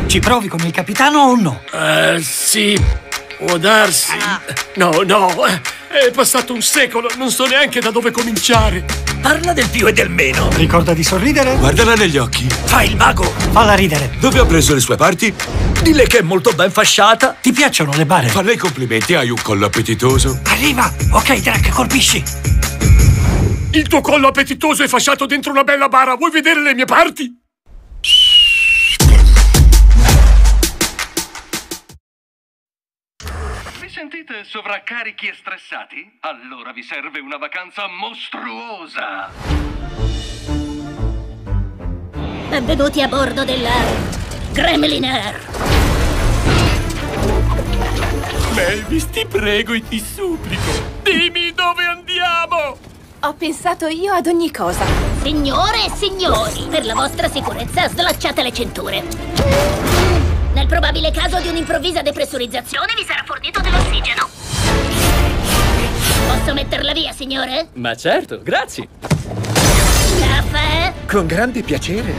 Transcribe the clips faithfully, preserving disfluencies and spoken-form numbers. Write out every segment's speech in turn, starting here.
Ci provi con il capitano o no? Eh, sì, può darsi. No, no, è passato un secolo, non so neanche da dove cominciare. Parla del più e del meno. Ricorda di sorridere? Guardala negli occhi. Fai il mago. Falla ridere. Dove ha preso le sue parti? Dille che è molto ben fasciata. Ti piacciono le bare? Falle i complimenti, hai un collo appetitoso. Arriva! Ok, Drac, colpisci! Il tuo collo appetitoso è fasciato dentro una bella bara. Vuoi vedere le mie parti? Vi sentite sovraccarichi e stressati? Allora vi serve una vacanza mostruosa! Benvenuti a bordo della Gremlin Air. Mavis, ti prego e ti supplico. Dimmi dove andiamo! Ho pensato io ad ogni cosa. Signore e signori, per la vostra sicurezza slacciate le cinture. Nel probabile caso di un'improvvisa depressurizzazione vi sarà fornito dell'ossigeno. Posso metterla via, signore? Ma certo, grazie. Caffè? Con grande piacere.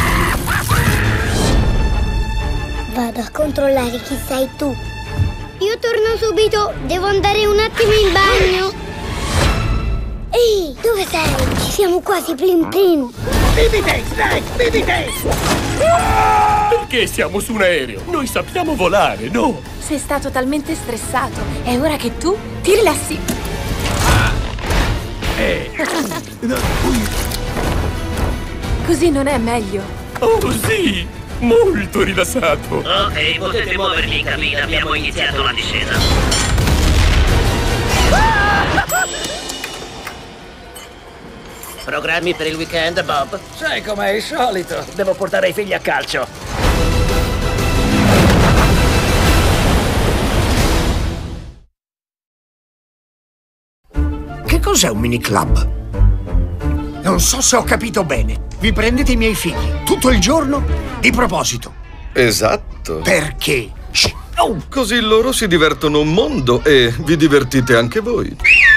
Vado a controllare chi sei tu. Io torno subito, devo andare un attimo in bagno. Ehi, dove sei? Ci siamo quasi plin plin. Bibite, Snake, bibite! Perché siamo su un aereo? Noi sappiamo volare, no? Sei stato talmente stressato. È ora che tu ti rilassi. Eh. Così non è meglio. Oh sì, molto rilassato. Ok, potete muovervi in cabina, abbiamo iniziato la discesa. Programmi per il weekend, Bob? Sai com'è il solito. Devo portare i figli a calcio. Che cos'è un mini club? Non so se ho capito bene. Vi prendete i miei figli tutto il giorno di proposito. Esatto. Perché? Shh. Oh. Così loro si divertono un mondo e vi divertite anche voi.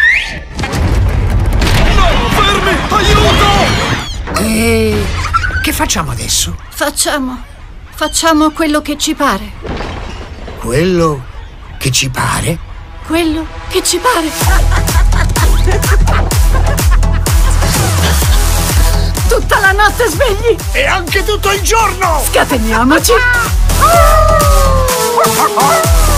No, fermi! Aiuto! E che facciamo adesso? Facciamo. Facciamo quello che ci pare. Quello che ci pare? Quello che ci pare. Tutta la notte svegli! E anche tutto il giorno! Scateniamoci! Ah!